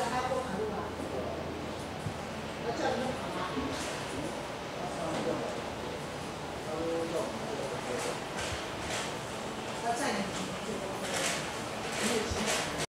还要过马路啊？要叫你们